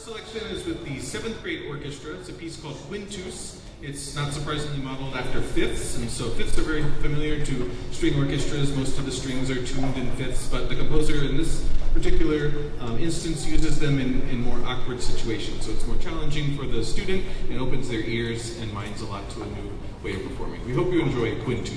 first selection is with the 7th grade orchestra. It's a piece called Winton. It's not surprisingly modeled after fifths, and so fifths are very familiar to string orchestras. Most of the strings are tuned in fifths, but the composer in this particular instance uses them in more awkward situations. So it's more challenging for the student and opens their ears and minds a lot to a new way of performing. We hope you enjoy Winton.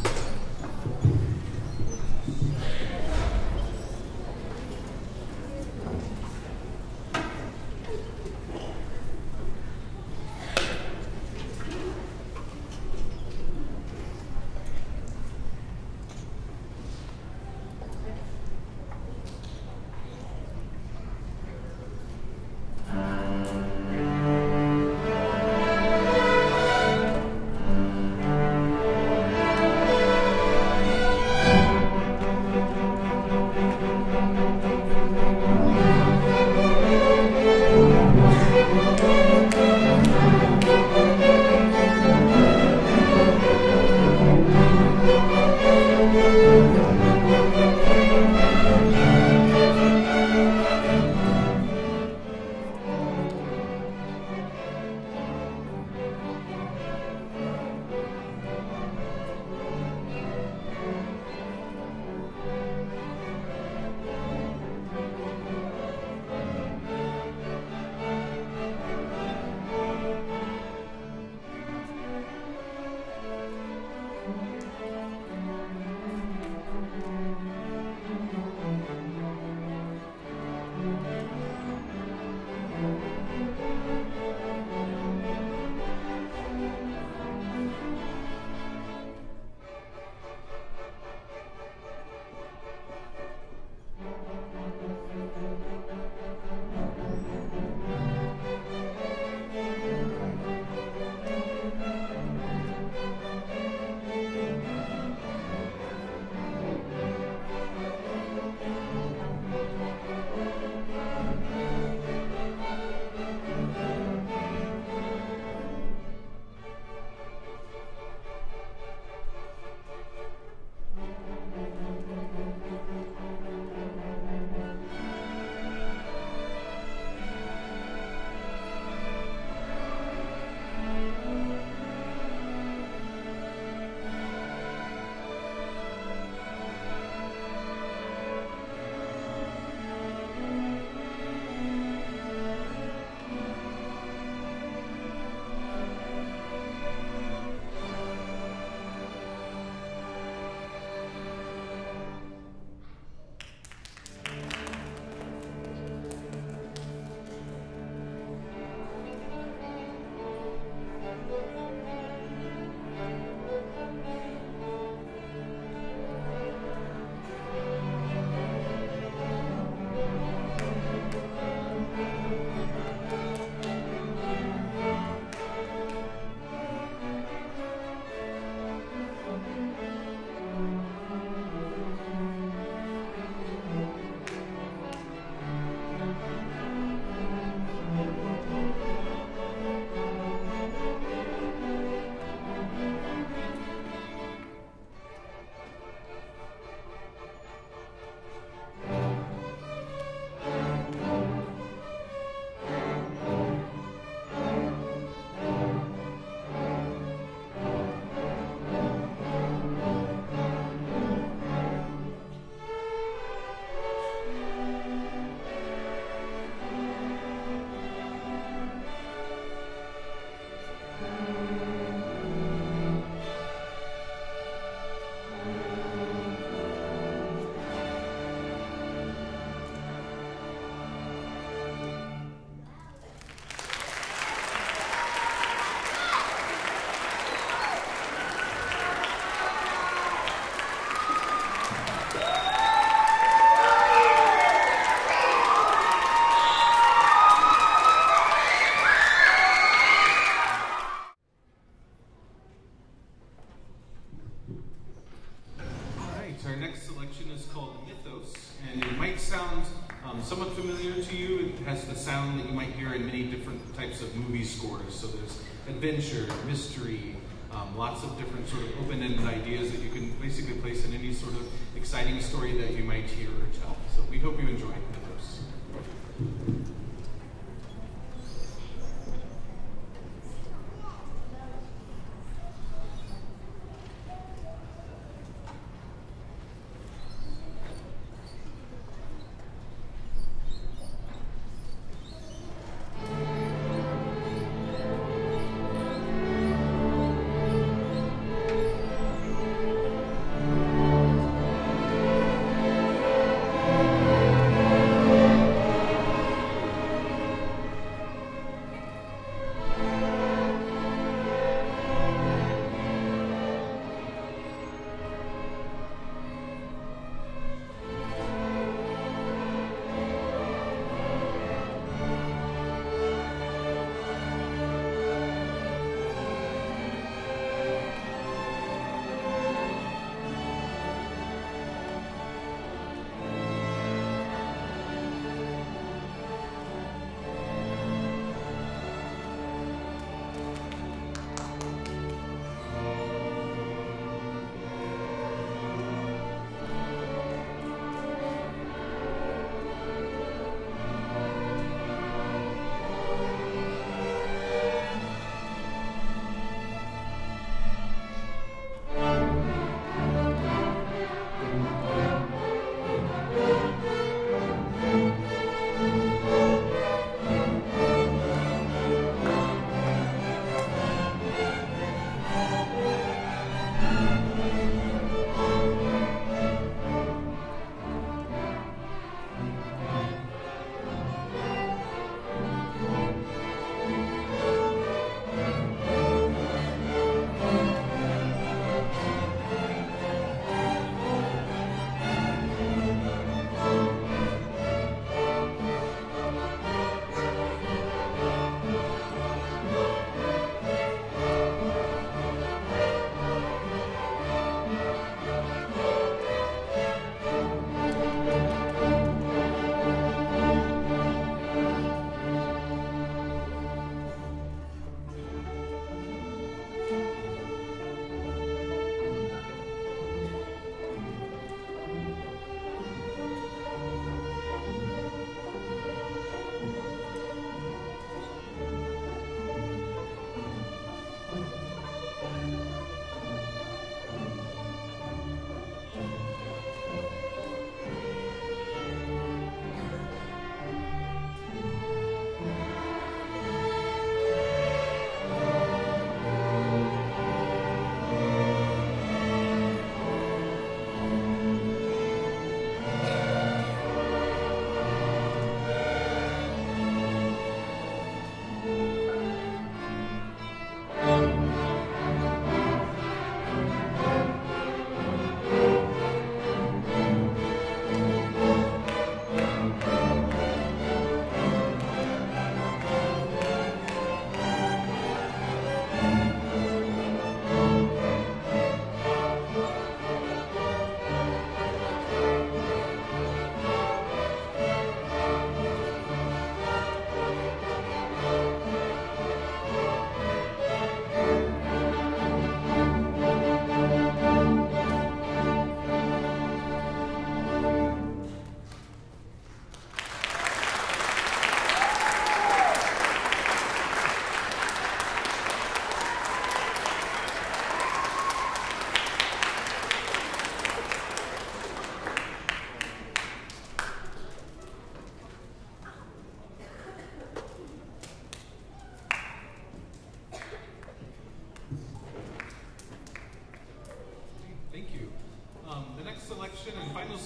Our next selection is called Mythos, and it might sound somewhat familiar to you. It has the sound that you might hear in many different types of movie scores. So there's adventure, mystery, lots of different sort of open-ended ideas that you can basically place in any sort of exciting story that you might hear or tell. So we hope you enjoy Mythos.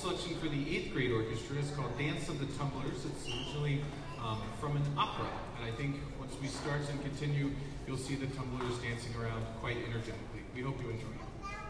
selection for the 8th grade orchestra is called Dance of the Tumblers. It's originally from an opera, and I think once we start and continue, you'll see the tumblers dancing around quite energetically. We hope you enjoy it.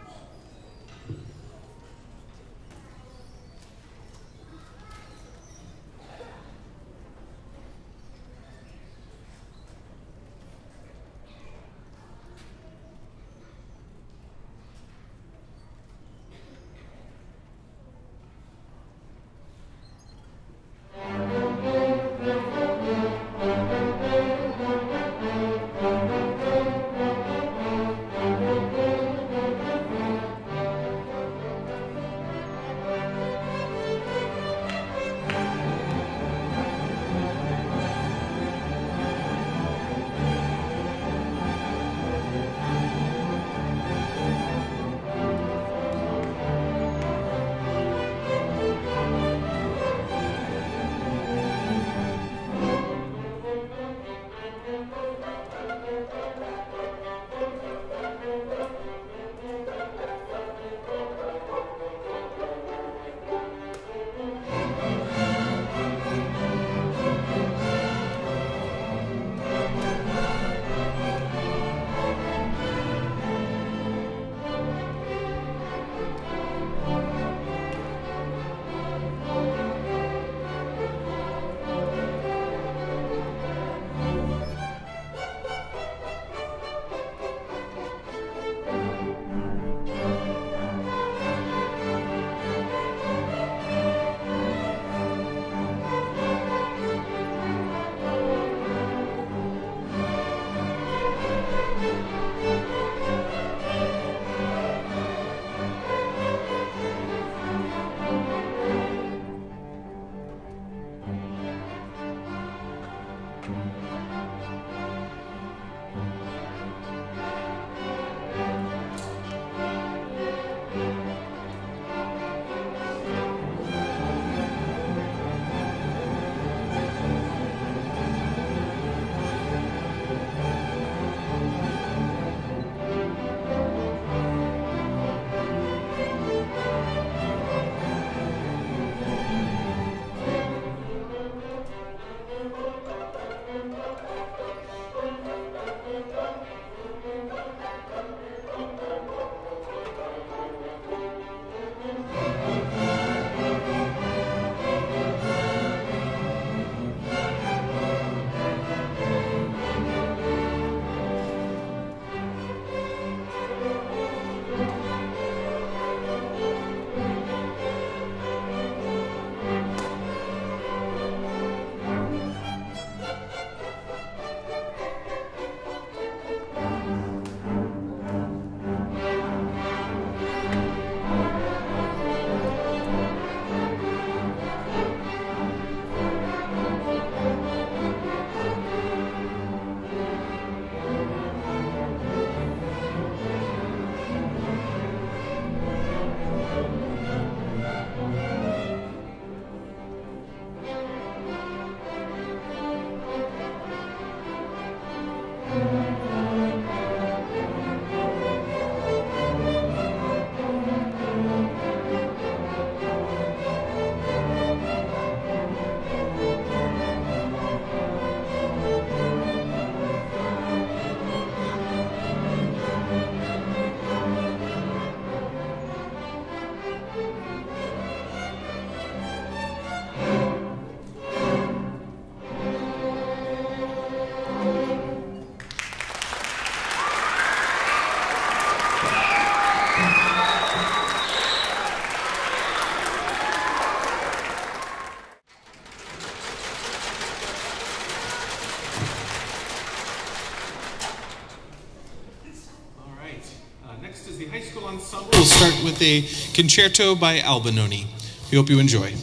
ensemble will start with a concerto by Albinoni. We hope you enjoy.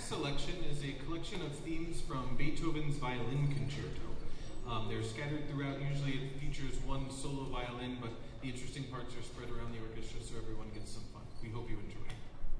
selection is a collection of themes from Beethoven's Violin Concerto. They're scattered throughout. Usually it features one solo violin, but the interesting parts are spread around the orchestra so everyone gets some fun. We hope you enjoy.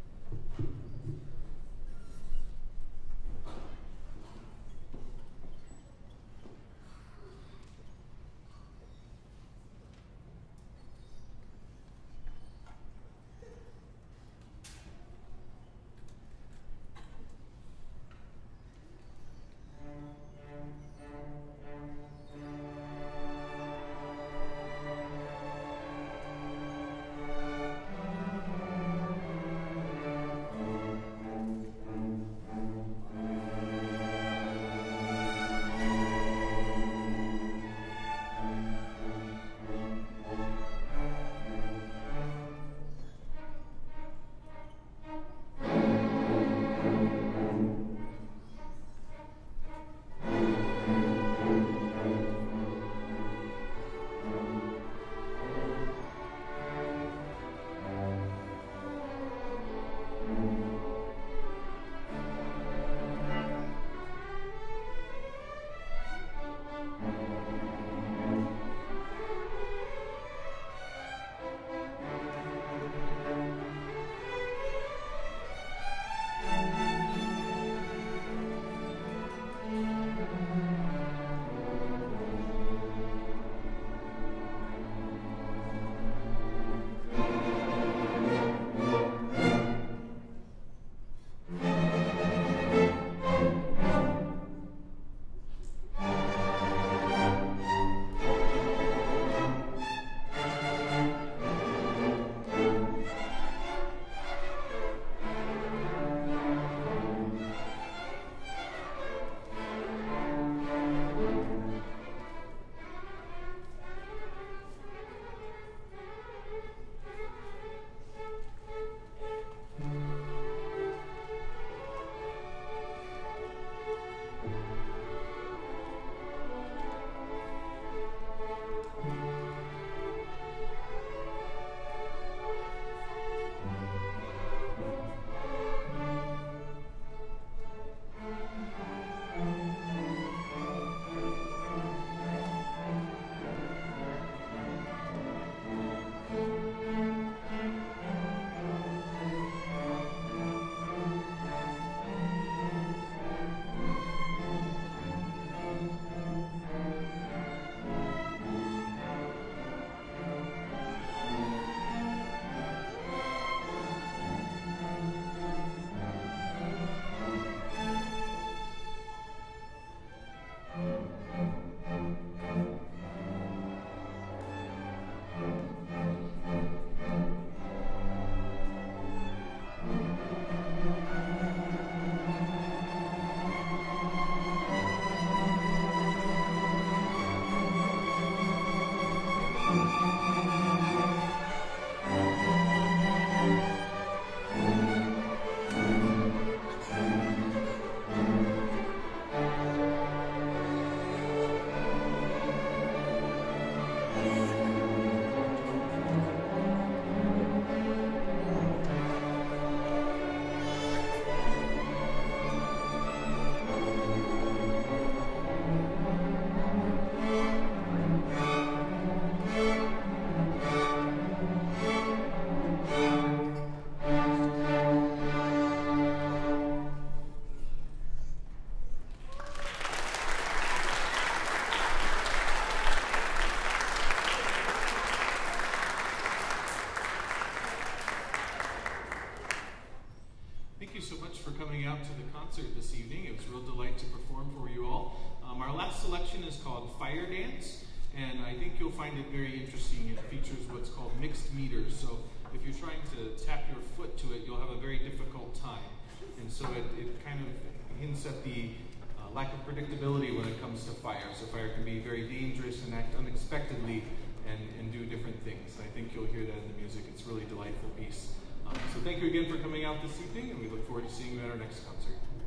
Thank you so much for coming out to the concert this evening. It was a real delight to perform for you all. Our last selection is called Fire Dance, and I think you'll find it very interesting. It features what's called mixed meters, so if you're trying to tap your foot to it, you'll have a very difficult time. And so it kind of hints at the lack of predictability when it comes to fire. So fire can be very dangerous and act unexpectedly and do different things. And I think you'll hear that in the music. It's a really delightful piece. So thank you again for coming out this evening, and we look forward to seeing you at our next concert.